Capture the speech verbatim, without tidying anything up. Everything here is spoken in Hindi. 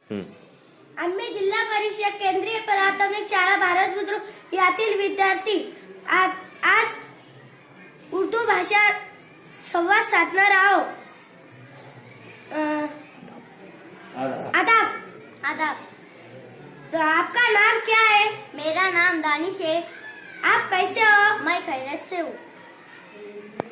आम्ही जिल्हा परिषद केंद्रीय प्राथमिक शाळा भारत बुद्रुक यातील विद्यार्थी आज उर्दू भाषा संवाद साधणार आहोत। आदाब। आदाब। तो आपका नाम क्या है? मेरा नाम दानिश है। आप कैसे हो? मैं खैरियत से हूँ।